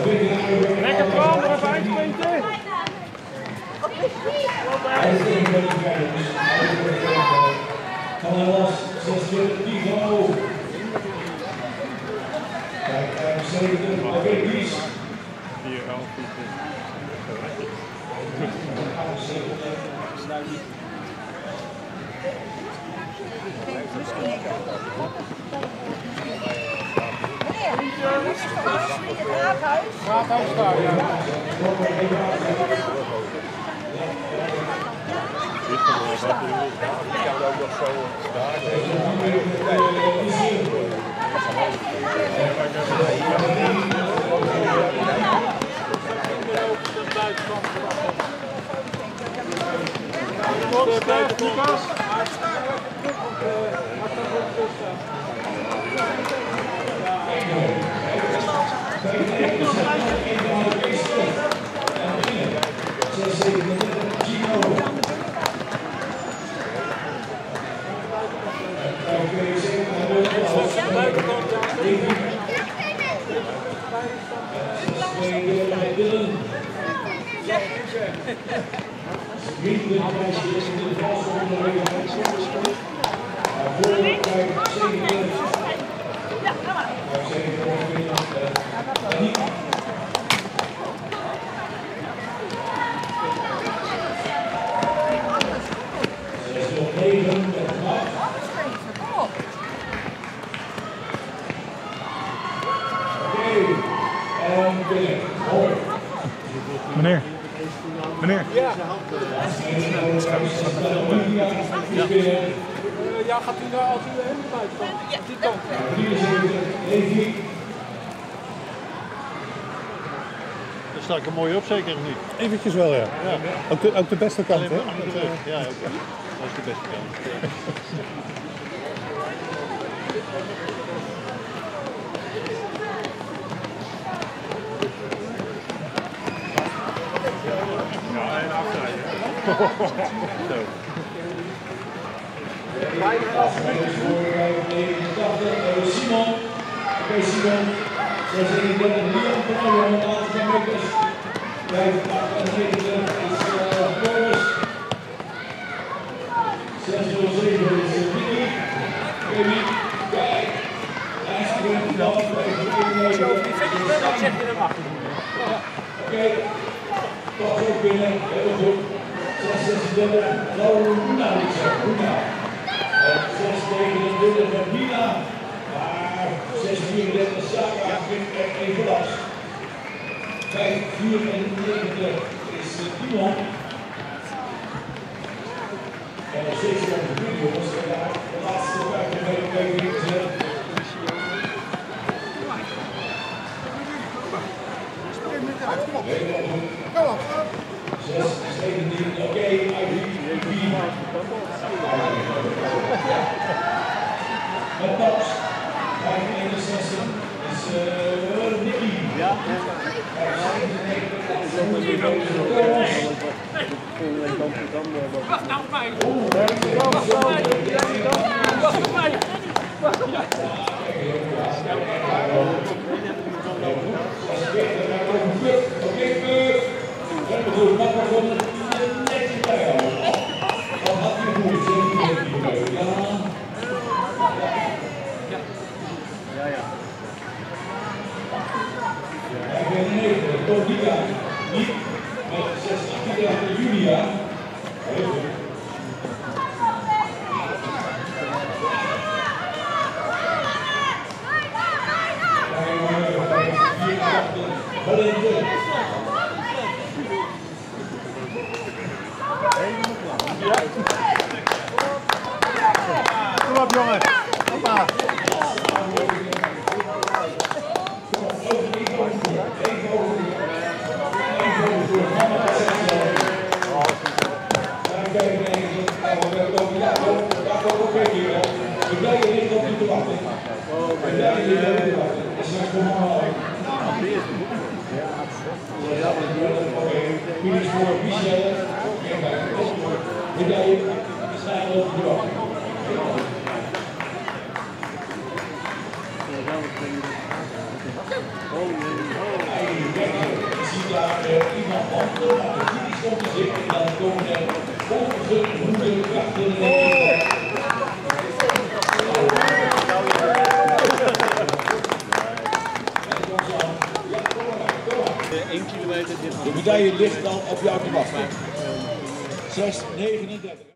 Lekker kwam, er even eindsprintje. Van der Las, 26, Pivo. Kijk, 70, oké, Kies. 4, 11, Raadhuis daar, ja. Ik kan ook nog zo daar. Lucas. Meneer. Meneer. Ja. Ja, gaat u daar als u helemaal buiten komt? Ja, die kant. Daar sta ik er mooi op, zeker of niet? Eventjes wel, ja. Ook de beste kant, hè? Ja, oké. Dat is de beste kant. Simon. Oké, Simon. 36 Leon Brown, laatste meters. 598 is Boris. 607 is Vicky. Baby. Kijk. Laatste punt. Zeg je hem achter. Oké. Toch ook binnen. Heel goed. 636. Laura. Goed. 629 met Mina. Maar 634 Saka vindt er even last. 594 is Timon. En nog steeds op de buurt, jongens. De laatste 5 meter is Kom op. 6, 17, oké, IVP. Met Paps, 561 is Nicky. Ja. Wacht nou op mij. Wacht op mij. Wacht op mij. Liga, niet met 6 Julia. Heel goed. Kom op, jongen. Hoppa. ziet daar iemand handelen, maar de finish komt er zitten. En dan komen er ongeveer krachten. De medaille ligt dan op jou te wachten. 6:39.